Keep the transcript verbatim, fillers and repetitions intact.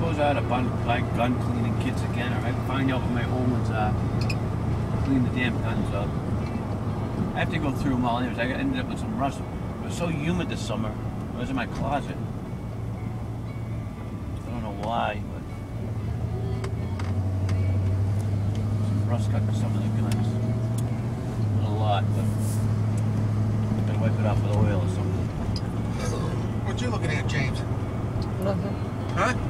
goes out to buy gun cleaning kits again, or I find out what my old ones are. Clean the damn guns up. I have to go through them all anyways. I ended up with some rust. It was so humid this summer. It was in my closet. I don't know why, but some rust got to some of the guns. Not a lot, but I'm gonna wipe it off with oil or something. What you looking at, James? Nothing. Huh?